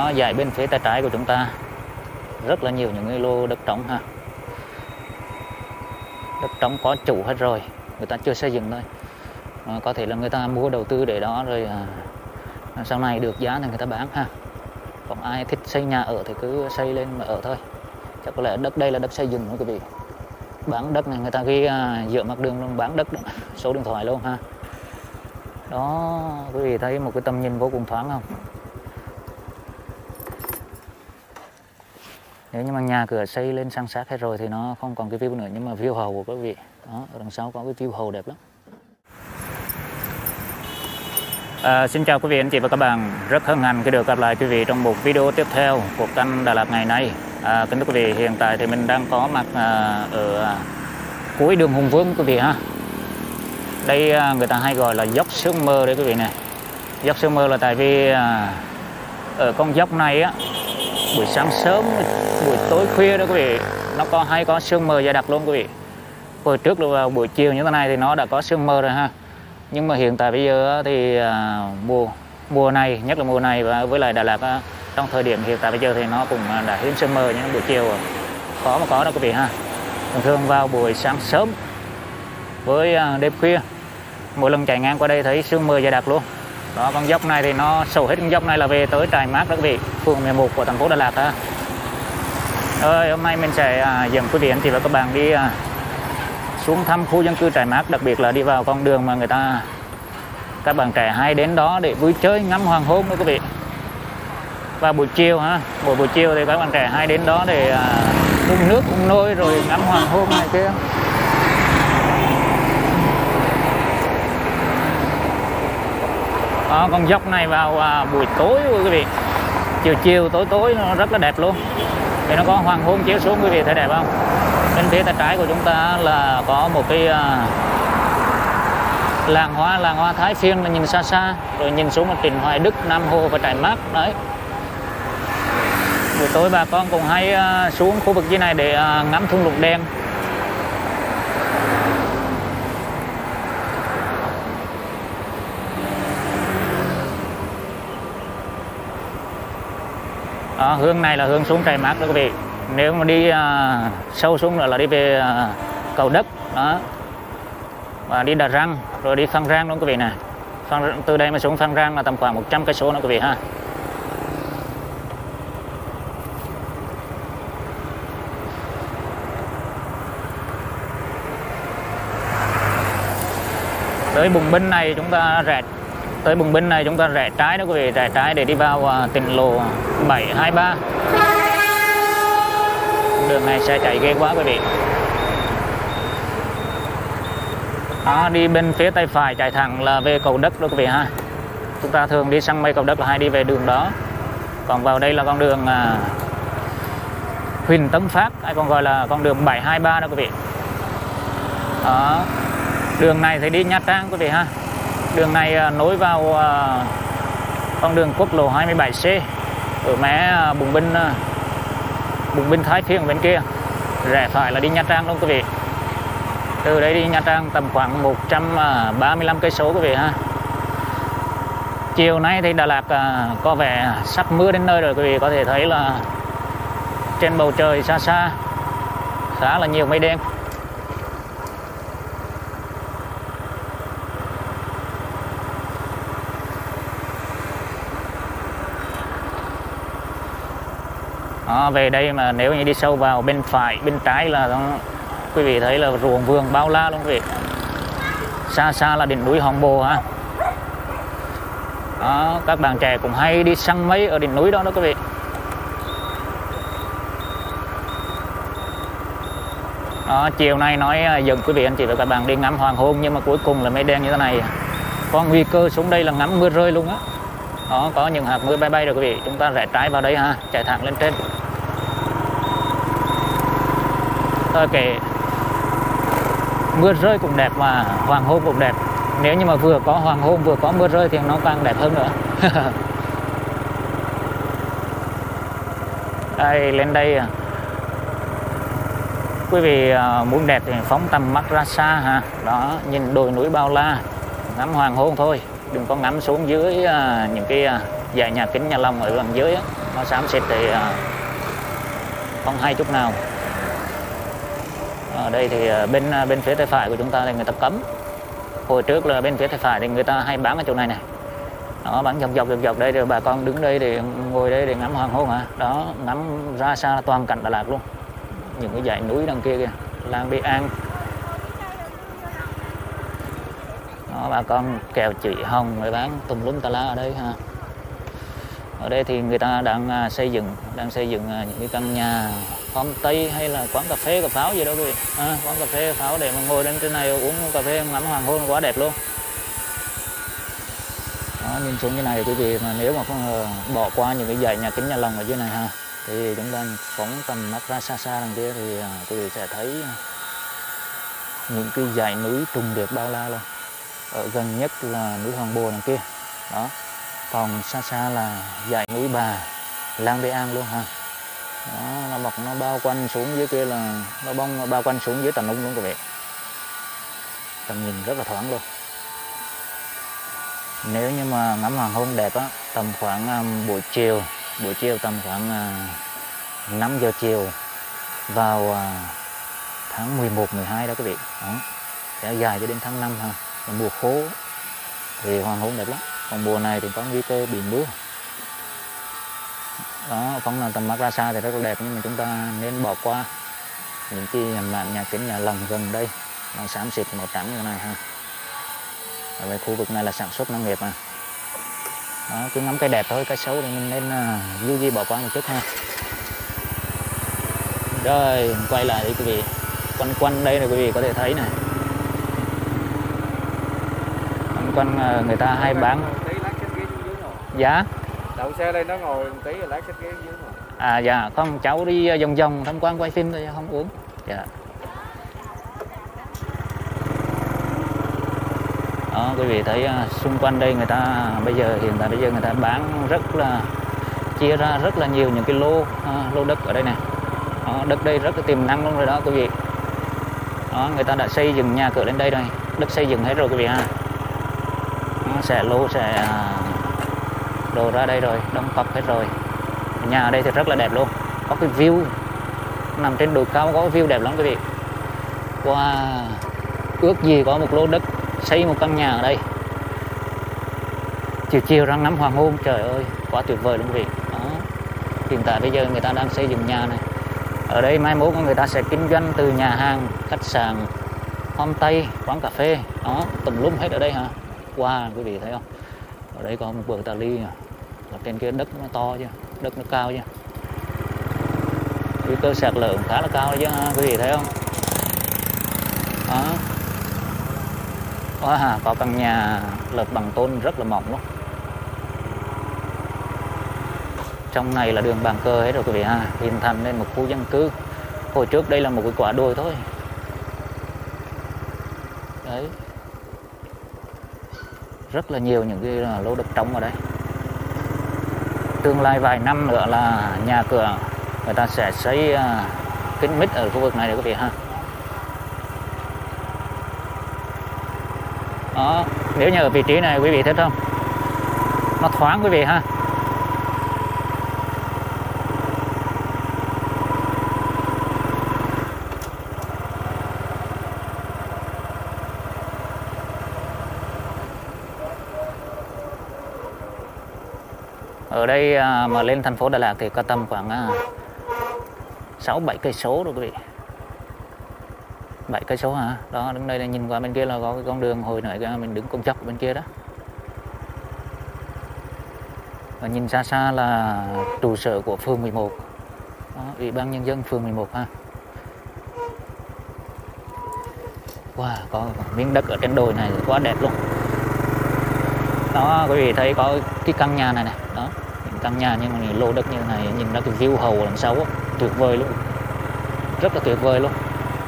đó dải bên phía tay trái của chúng ta rất là nhiều những cái lô đất trống ha. Đất trống có chủ hết rồi, người ta chưa xây dựng thôi. Có thể là người ta mua đầu tư để đó rồi sau này được giá thì người ta bán ha. Còn ai thích xây nhà ở thì cứ xây lên mà ở thôi. Chắc có lẽ đất đây là đất xây dựng nữa quý vị. Bán đất này người ta ghi giữa mặt đường luôn, bán đất đó. Số điện thoại luôn ha. Đó, quý vị thấy một cái tầm nhìn vô cùng thoáng không? Nếu như mà nhà cửa xây lên san sát hết rồi thì nó không còn cái view nữa, nhưng mà view hầu của quý vị. Đó, ở đằng sau có cái view hầu đẹp lắm. Xin chào quý vị anh chị và các bạn, rất hân hạnh khi được gặp lại quý vị trong một video tiếp theo của kênh Đà Lạt ngày nay. Kính thưa quý vị, hiện tại thì mình đang có mặt ở cuối đường Hùng Vương quý vị ha. Đây người ta hay gọi là dốc Sương Mơ đấy quý vị này. Dốc Sương Mơ là tại vì ở con dốc này á, buổi sáng sớm, buổi tối khuya đó quý vị, nó hay có sương mờ dày đặc luôn quý vị. Hồi trước là vào buổi chiều như thế này thì nó đã có sương mờ rồi ha. Nhưng mà hiện tại bây giờ thì mùa này, nhất là mùa này và với lại Đà Lạt trong thời điểm hiện tại bây giờ thì nó cũng đã hiếm sương mờ, nhưng buổi chiều khó mà có đó quý vị ha. Thường thường vào buổi sáng sớm với đêm khuya, mỗi lần chạy ngang qua đây thấy sương mờ dày đặc luôn. Đó, con dốc này thì nó sổ hết con dốc này là về tới Trại Mát đó quý vị, phường 11 của thành phố Đà Lạt ha. Rồi hôm nay mình sẽ dẫn quý vị anh chị và các bạn đi xuống thăm khu dân cư Trại Mát, đặc biệt là đi vào con đường mà các bạn trẻ hay đến đó để vui chơi ngắm hoàng hôn đó quý vị. Và buổi chiều ha, buổi chiều thì các bạn trẻ hay đến đó để uống nước uống nôi rồi ngắm hoàng hôn này kia. Đó, con dốc này vào buổi tối quý vị, chiều tối nó rất là đẹp luôn. Thì nó có hoàng hôn chiếu xuống quý vị thấy đẹp không? Bên phía tay trái của chúng ta là có một cái làng hoa Thái Phiên, là nhìn xa xa rồi nhìn xuống một Trịnh Hoài Đức, Nam Hồ và Trại Mát đấy. Buổi tối bà con cũng hay xuống khu vực dưới này để ngắm thung lũng đen. Đó, hướng này là hướng xuống Trại Mát đó quý vị. Nếu mà đi sâu xuống nữa là đi về Cầu Đất đó, và đi Đà Răng rồi đi Phan Rang luôn quý vị này. Từ đây mà xuống Phan Rang là tầm khoảng 100 cây số nữa quý vị ha. Tới Bùng Binh này chúng ta rẽ trái đó quý vị, rẽ trái để đi vào tỉnh lộ 723. Đường này xe chạy ghê quá quý vị. Đó, đi bên phía tay phải chạy thẳng là về Cầu Đất đó quý vị ha. Chúng ta thường đi săn mây Cầu Đất là hay đi về đường đó. Còn vào đây là con đường Huỳnh Tấn Phát, hay còn gọi là con đường 723 đó quý vị. Đó. Đường này thì đi Nha Trang quý vị ha. Đường này nối vào con đường quốc lộ 27C ở mé Bùng Binh Thái Phiên bên kia. Rẽ phải là đi Nha Trang luôn quý vị. Từ đây đi Nha Trang tầm khoảng 135 cây số quý vị ha. Chiều nay thì Đà Lạt có vẻ sắp mưa đến nơi rồi quý vị, có thể thấy là trên bầu trời xa xa khá là nhiều mây đen. Đó, về đây mà nếu như đi sâu vào bên phải, bên trái là quý vị thấy là ruộng vườn bao la luôn quý vị. Xa xa là đỉnh núi Hòn Bồ ha. Đó, các bạn trẻ cũng hay đi săn mây ở đỉnh núi đó đó quý vị. Đó, chiều nay nói dẫn quý vị anh chị và các bạn đi ngắm hoàng hôn, nhưng mà cuối cùng là mây đen như thế này. Có nguy cơ xuống đây là ngắm mưa rơi luôn á. Đó, có những hạt mưa bay rồi quý vị. Chúng ta rẽ trái vào đây ha, chạy thẳng lên trên. Ok, mưa rơi cũng đẹp mà hoàng hôn cũng đẹp. Nếu như mà vừa có hoàng hôn vừa có mưa rơi thì nó càng đẹp hơn nữa. Đây, lên đây quý vị muốn đẹp thì phóng tầm mắt ra xa ha. Đó, nhìn đồi núi bao la, ngắm hoàng hôn thôi, đừng có ngắm xuống dưới những cái dãy nhà kính nhà lồng ở gần dưới á. nó xám xịt thì không hay chút nào. Ở đây thì bên phía tay phải của chúng ta thì người ta cấm. Hồi trước là bên phía tay phải thì người ta hay bán ở chỗ này này. Đó, bán dọc đây rồi bà con đứng đây để ngồi đây để ngắm hoàng hôn hả? Đó, ngắm ra xa là toàn cảnh Đà Lạt luôn. Những cái dãy núi đằng kia kìa, làng Bi An. Đó, bà con kèo chị hồng rồi bán tùm lum tà lá ở đây ha. Ở đây thì người ta đang xây dựng những cái căn nhà homestay tây hay là quán cà phê cà pháo gì đó quý vị. Quán cà phê cà pháo để mà ngồi đến trên này uống cà phê ngắm hoàng hôn quá đẹp luôn. Đó, nhìn xuống như này quý vị, mà nếu mà không bỏ qua những cái dãy nhà kính nhà lồng ở dưới này ha, thì chúng ta phóng tầm mắt ra xa xa đằng kia thì quý vị sẽ thấy những cái dãy núi trùng điệp bao la luôn. Ở gần nhất là núi Hòn Bồ đằng kia. Đó. Còn xa xa là dãy núi Bà, làng Bi An luôn ha. Đó, nó bao quanh xuống dưới kia là nó bao quanh xuống dưới tầng nung luôn quý vị. Tầm nhìn rất là thoáng luôn. Nếu như mà ngắm hoàng hôn đẹp á, tầm khoảng buổi chiều tầm khoảng 5 giờ chiều vào tháng 11, 12 đó quý vị. Đó. Kéo dài cho đến tháng 5 ha. Và mùa khô thì hoàng hôn đẹp lắm. Còn mùa này thì có nguy cơ bị mưa. Đó, phóng là tầm mắt ra xa thì rất là đẹp, nhưng mà chúng ta nên bỏ qua những cái màn nhà kính nhà lồng gần đây nó xám xịt màu trắng như này ha. Ở đây khu vực này là sản xuất nông nghiệp mà. Đó, cứ ngắm cái đẹp thôi, cái xấu thì mình nên du di bỏ qua một chút ha. Rồi quay lại đi quý vị, quanh đây này quý vị có thể thấy này, quanh người ta hay bán. Dạ. Đậu xe lên nó ngồi một tí rồi lát xách ghế dưới mà. À dạ, không, cháu đi vòng tham quan quay phim thôi không uống. Dạ. Đó, quý vị thấy xung quanh đây người ta hiện tại bây giờ người ta bán chia ra rất là nhiều những cái lô đất ở đây này. Đó, đất đây rất là tiềm năng luôn rồi đó quý vị. Đó, người ta đã xây dựng nhà cửa lên đây rồi, đất xây dựng hết rồi quý vị ha. Sẽ đồ ra đây rồi, đóng cọc hết rồi. Nhà ở đây thì rất là đẹp luôn, có cái view nằm trên đồi cao, có cái view đẹp lắm quý vị. Wow, ước gì có một lô đất xây một căn nhà ở đây, chiều ra ngắm hoàng hôn, trời ơi quá tuyệt vời luôn quý vị. Đó. Hiện tại bây giờ người ta đang xây dựng nhà này. Ở đây mai mốt người ta sẽ kinh doanh từ nhà hàng, khách sạn, homestay, quán cà phê, đó tùm lum hết ở đây hả. Wow, quý vị thấy không? Ở đây có một bờ tà ly, ở trên kia đất nó to chứ, đất nó cao chứ, nguy cơ sạt lở khá là cao chứ quý vị thấy không? Đó. Wow, có căn nhà lợp bằng tôn rất là mỏng luôn. Trong này là đường bàn cờ hết rồi quý vị ha, hình thành nên một khu dân cư. Hồi trước đây là một cái quả đồi thôi. Đấy. Rất là nhiều những cái lô đất trống ở đây. Tương lai vài năm nữa là nhà cửa người ta sẽ xây kín mít ở khu vực này để quý vị ha. Đó, nếu như ở vị trí này quý vị thấy không? Nó thoáng quý vị ha. Ở đây mà lên thành phố Đà Lạt thì có tầm khoảng 6-7 cây số rồi quý vị. 7 cây số hả? Đó, đứng đây là nhìn qua bên kia là có cái con đường, hồi nãy mình đứng con dốc bên kia đó. Và nhìn xa xa là trụ sở của phường 11. Đó, Ủy ban nhân dân phường 11 ha. Wow, có miếng đất ở trên đồi này quá đẹp luôn. Đó, quý vị thấy có cái căn nhà này này, đó, những căn nhà nhưng mà lô đất như thế này, nhìn ra cái view hầu đằng sau á, tuyệt vời luôn, rất là tuyệt vời luôn.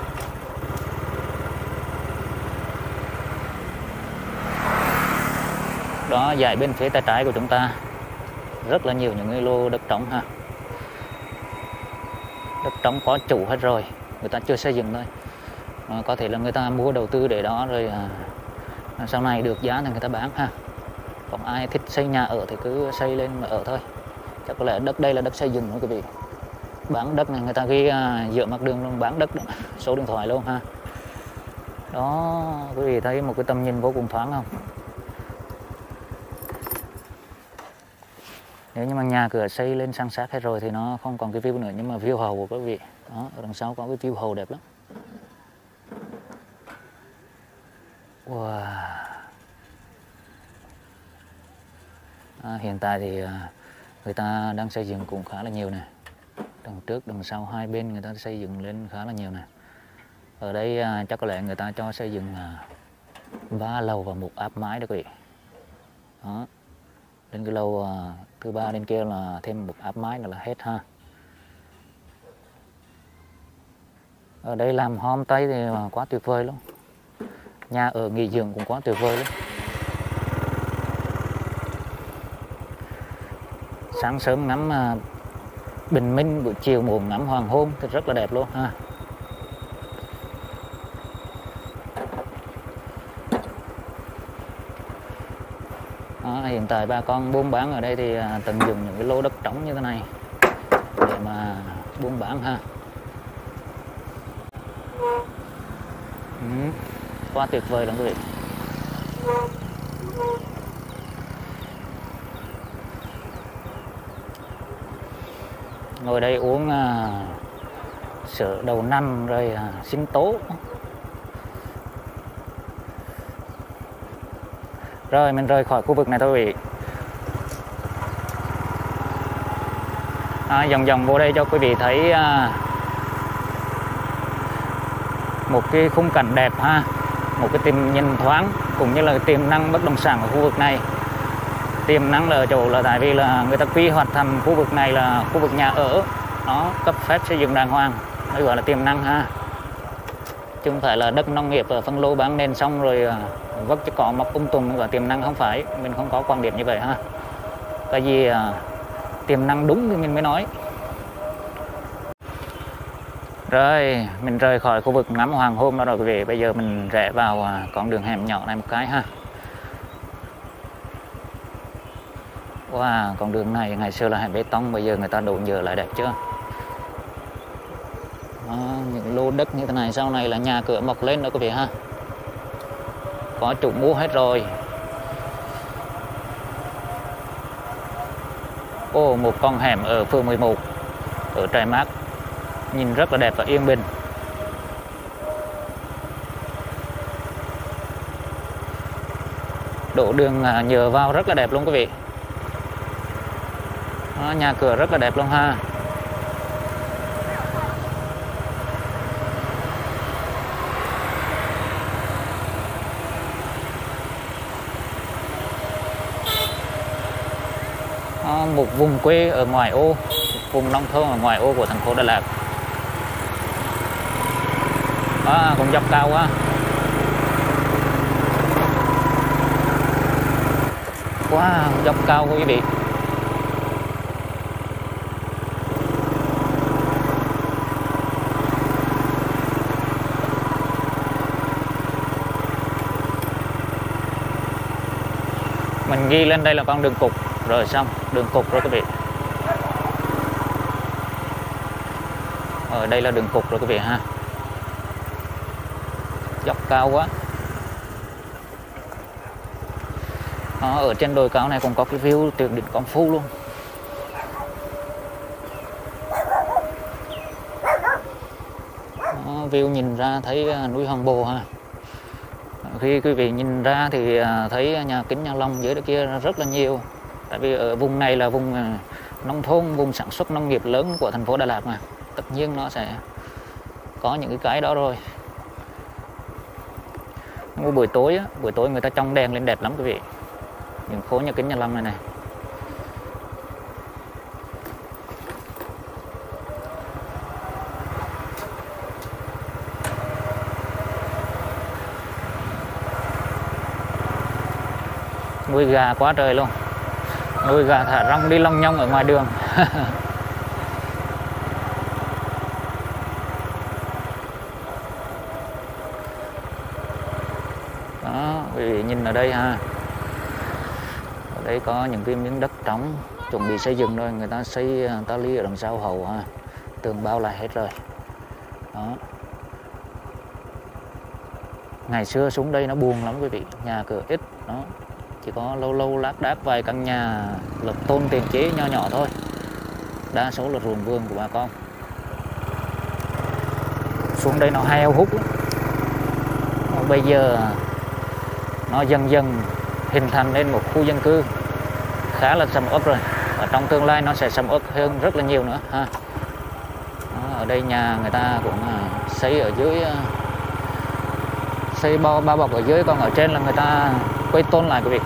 Đó, dãy bên phía tay trái của chúng ta rất là nhiều những cái lô đất trống ha, đất trống có chủ hết rồi, người ta chưa xây dựng thôi, có thể là người ta mua đầu tư để đó rồi sau này được giá thì người ta bán ha. Còn ai thích xây nhà ở thì cứ xây lên mà ở thôi. Chắc có lẽ đất đây là đất xây dựng nữa quý vị. Bán đất này người ta ghi giữa mặt đường luôn, bán đất đó. Số điện thoại luôn ha. Đó, quý vị thấy một cái tầm nhìn vô cùng thoáng không? Nếu như mà nhà cửa xây lên san sát hết rồi thì nó không còn cái view nữa, nhưng mà view hầu của quý vị. Đó, ở đằng sau có cái view hầu đẹp lắm. Wow. Hiện tại thì người ta đang xây dựng cũng khá là nhiều nè. Đằng trước, đằng sau hai bên người ta xây dựng lên khá là nhiều nè. Ở đây chắc có lẽ người ta cho xây dựng 3 lầu và 1 áp mái đó quý vị. Đó. Đến cái lầu thứ 3 bên kia là thêm 1 áp mái là hết ha. Ở đây làm homestay thì quá tuyệt vời luôn. Nhà ở nghỉ dưỡng cũng quá tuyệt vời luôn. Sáng sớm ngắm bình minh, buổi chiều muộn ngắm hoàng hôn thì rất là đẹp luôn ha. Đó, hiện tại bà con buôn bán ở đây thì tận dụng những cái lô đất trống như thế này để mà buôn bán ha. Quá tuyệt vời lắm quý vị. Ngồi đây uống sữa đầu năm rồi sinh tố. Rồi mình rời khỏi khu vực này thôi quý vị. Vòng vòng vô đây cho quý vị thấy một cái khung cảnh đẹp ha, một cái tiềm nhìn thoáng cũng như là tiềm năng bất động sản ở khu vực này. Tiềm năng là ở chỗ là tại vì là người ta quy hoạch thành khu vực này là khu vực nhà ở, nó cấp phép xây dựng đàng hoàng mới gọi là tiềm năng ha, chứ không phải là đất nông nghiệp phân lô bán nền xong rồi vất cho cỏ mọc tùng và tiềm năng. Không phải, mình không có quan điểm như vậy ha. Cái gì tiềm năng đúng thì mình mới nói. Rồi mình rời khỏi khu vực ngắm hoàng hôn đó rồi quý vị. Bây giờ mình rẽ vào con đường hẻm nhỏ này một cái ha. Wow, con đường này ngày xưa là hẻm bê tông, bây giờ người ta đổ nhựa lại đẹp chưa. Đó, những lô đất như thế này sau này là nhà cửa mọc lên đó quý vị ha. Có chủ mua hết rồi. Một con hẻm ở phường 11 ở Trại Mát, nhìn rất là đẹp và yên bình. Đổ đường nhựa vào rất là đẹp luôn quý vị. Đó, nhà cửa rất là đẹp luôn ha. Đó, một vùng quê ở ngoại ô, vùng nông thôn ở ngoại ô của thành phố Đà Lạt. Cũng dốc cao quá. Dốc cao quý vị. Mình ghi lên đây là con đường cục rồi xong, đường cục rồi quý vị. Ở đây là đường cục rồi quý vị ha. Dốc cao quá. Ở trên đồi cao này còn có cái view tuyệt đỉnh Con Phu luôn. View nhìn ra thấy núi Hòn Bồ ha. Khi quý vị nhìn ra thì thấy nhà kính nhà lồng dưới đó kia rất là nhiều. Tại vì ở vùng này là vùng nông thôn, vùng sản xuất nông nghiệp lớn của thành phố Đà Lạt mà. Tất nhiên nó sẽ có những cái đó rồi. Buổi tối người ta trông đèn lên đẹp lắm quý vị. Những khối nhà kính nhà lồng này này. Nuôi gà quá trời luôn. Nuôi gà thả rong đi long nhong ở ngoài đường. Đó, quý vị nhìn ở đây ha. Ở đây có những cái miếng đất trống chuẩn bị xây dựng rồi, người ta xây ta lý ở đằng sau hậu ha, tường bao lại hết rồi. Đó. Ngày xưa xuống đây nó buồn lắm quý vị, nhà cửa ít, đó chỉ có lâu lâu lác đác vài căn nhà lợp tôn tiền chế nho nhỏ thôi, đa số là ruộng vườn của bà con. Xuống đây nó heo hút lắm. Bây giờ nó dần dần hình thành nên một khu dân cư khá là sầm uất rồi, và trong tương lai nó sẽ sầm uất hơn rất là nhiều nữa ha. Đó, ở đây nhà người ta cũng xây ở dưới, xây bao bọc ở dưới, còn ở trên là người ta quây tôn lại quý vị,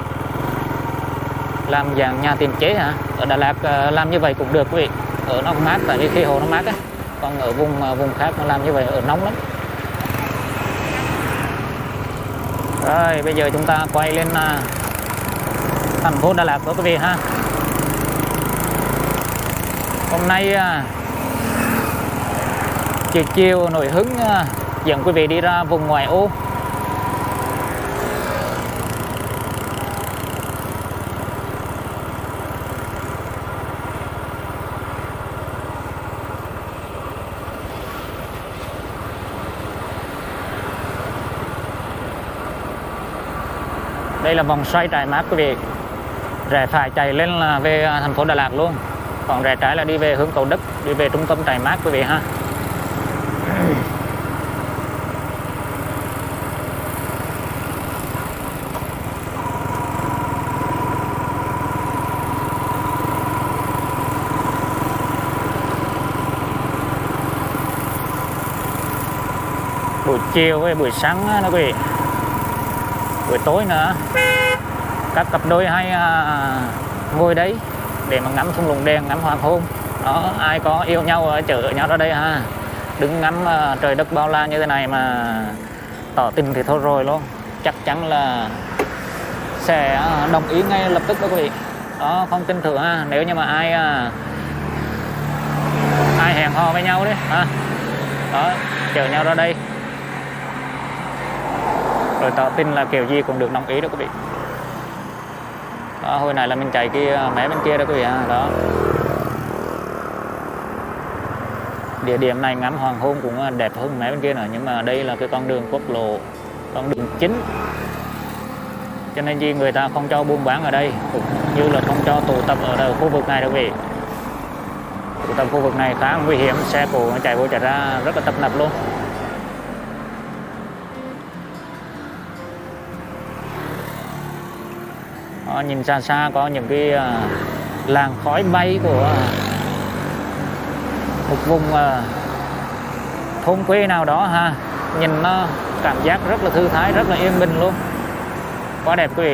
làm dạng nhà tiền chế hả. Ở Đà Lạt làm như vậy cũng được quý vị, ở nó mát, tại vì khí hậu nó mát á. Còn ở vùng khác nó làm như vậy ở nóng lắm. Rồi bây giờ chúng ta quay lên thành phố Đà Lạt của quý vị ha. Hôm nay chiều chiều nổi hứng dẫn quý vị đi ra vùng ngoại ô. Đây là vòng xoay Trại Mát quý vị. Rẽ phải chạy lên là về thành phố Đà Lạt luôn, còn rẽ trái là đi về hướng Cầu Đất, đi về trung tâm Trại Mát quý vị ha. Buổi chiều với buổi sáng đó quý vị, buổi tối nữa các cặp đôi hay ngồi đấy để mà ngắm thung lũng đèn, ngắm hoàng hôn. Đó, ai có yêu nhau chở nhau ra đây ha, đứng ngắm trời đất bao la như thế này mà tỏ tình thì thôi rồi luôn, chắc chắn là sẽ đồng ý ngay lập tức đó quý vị. Đó, không tin thử ha, nếu như mà ai hẹn hò với nhau đấy ha, đó chở nhau ra đây rồi tỏ tình là kiểu gì cũng được đồng ý đó quý vị. Đó, hồi này là mình chạy cái mé bên kia đó quý vị ha. Đó, địa điểm này ngắm hoàng hôn cũng đẹp hơn mé bên kia nữa, nhưng mà đây là cái con đường quốc lộ, con đường chính, cho nên gì người ta không cho buôn bán ở đây, cũng như là không cho tụ tập ở khu vực này đâu quý vị. Tụ tập khu vực này khá nguy hiểm, xe cộ chạy vô chạy ra rất là tấp nập luôn. Đó, nhìn xa xa có những cái làng khói bay của một vùng thôn quê nào đó ha, nhìn nó cảm giác rất là thư thái, rất là yên bình luôn, quá đẹp quý vị.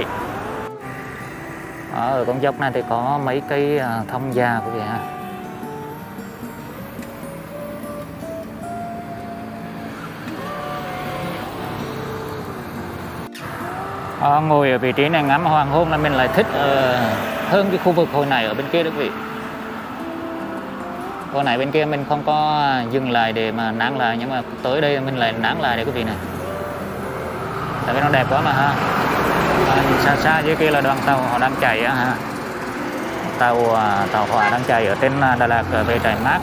Ở con dốc này thì có mấy cây thông già quý vị ha. Ngồi ở vị trí này ngắm hoàng hôn là mình lại thích hơn cái khu vực hồi này ở bên kia đó quý vị. Hồi nãy bên kia mình không có dừng lại để mà nán lại, nhưng mà tới đây mình lại nán lại để quý vị này, tại vì nó đẹp quá mà ha. Nhìn xa xa dưới kia là đoàn tàu họ đang chạy á ha, tàu hỏa đang chạy ở trên Đà Lạt về Trại Mát.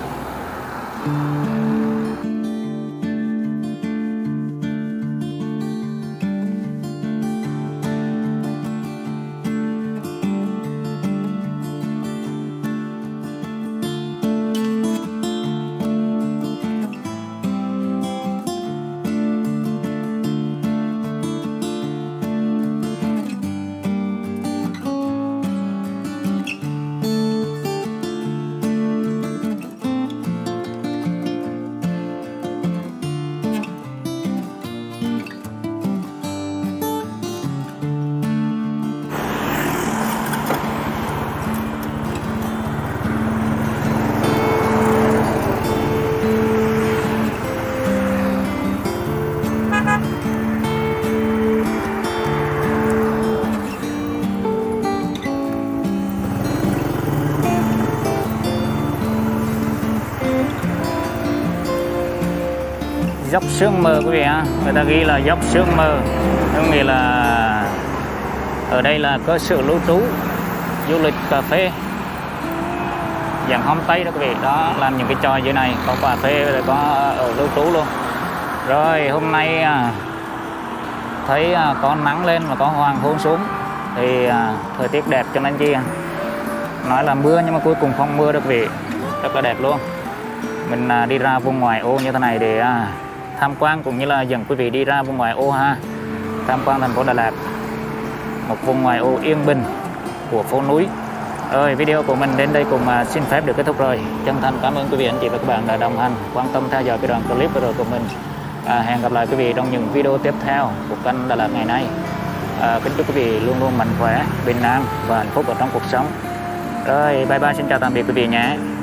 Dốc Sương Mờ quý vị ha, người ta ghi là dốc Sương Mờ, có nghĩa là ở đây là cơ sở lưu trú du lịch cà phê dạng homestay đó quý vị. Đó, làm những cái trò dưới này, có cà phê rồi có ở lưu trú luôn. Rồi hôm nay thấy có nắng lên và có hoàng hôn xuống thì thời tiết đẹp cho nên chi nói là mưa nhưng mà cuối cùng không mưa được quý vị, rất là đẹp luôn. Mình đi ra vùng ngoại ô như thế này để tham quan cũng như là dẫn quý vị đi ra vùng ngoại ô ha, tham quan thành phố Đà Lạt, một vùng ngoại ô yên bình của phố núi. Rồi video của mình đến đây cùng xin phép được kết thúc rồi. Chân thành cảm ơn quý vị anh chị và các bạn đã đồng hành quan tâm theo dõi cái đoạn clip vừa rồi của mình. Hẹn gặp lại quý vị trong những video tiếp theo của kênh Đà Lạt ngày nay. Kính chúc quý vị luôn luôn mạnh khỏe, bình an và hạnh phúc ở trong cuộc sống. Rồi bye bye, xin chào tạm biệt quý vị nhé.